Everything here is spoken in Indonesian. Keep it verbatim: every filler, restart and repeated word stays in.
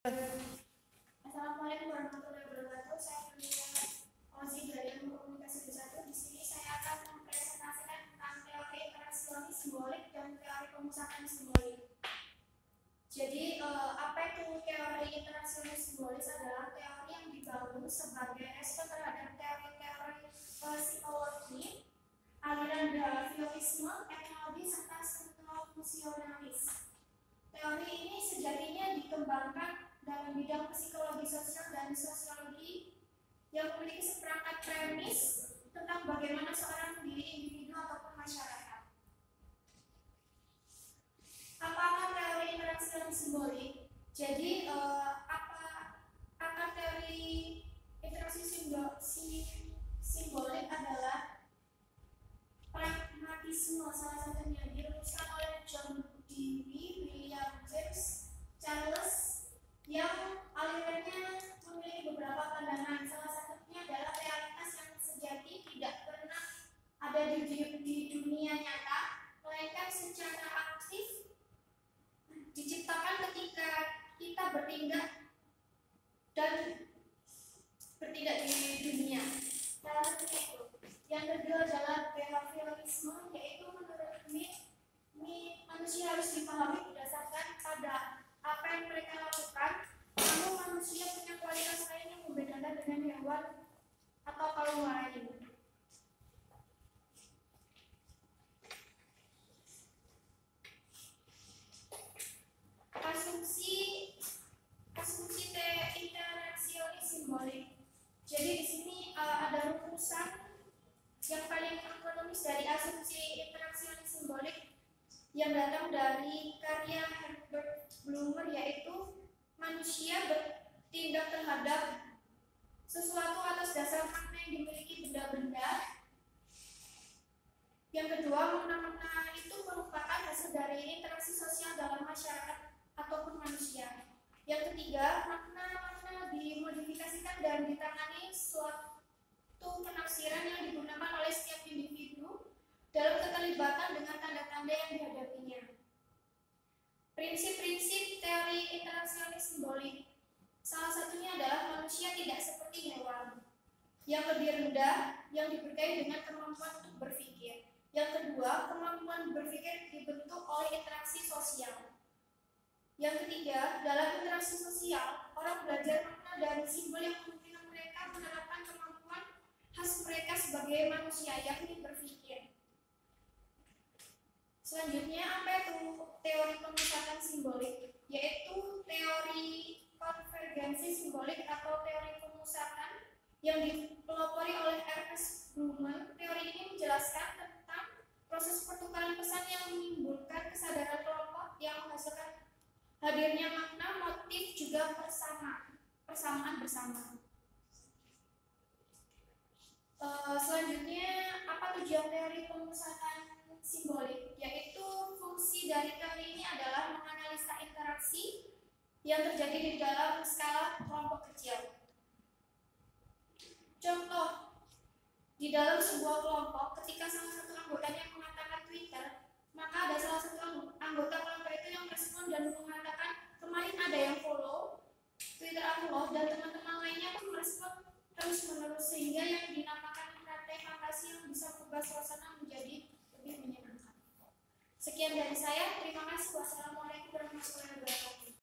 Assalamualaikum warahmatullahi wabarakatuh. Saya Pria Ozi dari Ilmu Komunikasi satu. Di sini saya akan mempresentasikan tentang teori interaksi simbolik dan teori pemusatan simbolik. Jadi, eh, apa itu teori interaksi simbolis? Adalah teori yang dibangun sebagai respon terhadap teori-teori eh, psikologi, aliran behaviorisme, etnologi, serta struktural fungsionalis. Teori ini sejatinya dikembangkan dalam bidang psikologi sosial dan sosiologi yang memiliki seperangkat premis tentang bagaimana seorang diri individu ataupun masyarakat. Apakah teori interaksi simbolik? Jadi eh, apa akar teori interaksi simbol, simbolik adalah pragmatisme, salah satunya dirumuskan oleh John Dewey, William James, Charles, yang alirannya memiliki beberapa pandangan. Salah satunya adalah realitas yang sejati tidak pernah ada di, di dunia nyata, melainkan secara aktif diciptakan ketika kita bertindak dan bertindak di dunia. Salah satunya itu. Yang kedua adalah behaviorisme, yaitu menurut Smith, manusia harus dipahami berdasarkan pada apa yang mereka lakukan. Namun manusia punya kualitas lain yang membedakan dengan hewan atau kaum lain. Asumsi asumsi interaksionis simbolik. Jadi di sini uh, ada rumusan yang paling ekonomis dari asumsi interaksionis simbolik yang datang dari karya Herbert Blumer, yaitu manusia bertindak terhadap sesuatu atas dasar makna yang dimiliki benda-benda. Yang kedua, makna-makna itu merupakan hasil dari interaksi sosial dalam masyarakat ataupun manusia. Yang ketiga, makna-makna dimodifikasikan dan ditangani suatu penafsiran yang digunakan oleh setiap individu dalam keterlibatan dengan tanda-tanda yang dihadapinya. Prinsip-prinsip teori interaksionis simbolik. Salah satunya adalah manusia tidak seperti hewan yang lebih rendah, yang diberkahi dengan kemampuan untuk berpikir. Yang kedua, kemampuan berpikir dibentuk oleh interaksi sosial. Yang ketiga, dalam interaksi sosial, orang belajar makna dari simbol yang memungkinkan mereka menerapkan kemampuan khas mereka sebagai manusia, yakni berpikir. Selanjutnya, apa itu teori pemusatan simbolik? Yaitu teori konvergensi simbolik atau teori pemusatan yang dipelopori oleh Ernest Blumer. Teori ini menjelaskan tentang proses pertukaran pesan yang menimbulkan kesadaran kelompok yang menghasilkan hadirnya makna, motif, juga persamaan, persamaan bersama. Uh, selanjutnya, apa tujuan teori pemusatan simbolik? Yaitu fungsi dari teori ini adalah menganalisa interaksi yang terjadi di dalam skala kelompok kecil. Contoh, di dalam sebuah kelompok, ketika salah satu anggotanya mengatakan Twitter, maka ada salah satu anggota kelompok itu yang respon dan mengatakan, kemarin ada yang follow Twitter aku loh, dan teman-teman lainnya pun merespon terus menerus, sehingga yang dinamakan rantai fantasi yang bisa mengubah suasana menjadi lebih menyenangkan. Sekian dari saya, terima kasih. Wassalamualaikum warahmatullahi wabarakatuh.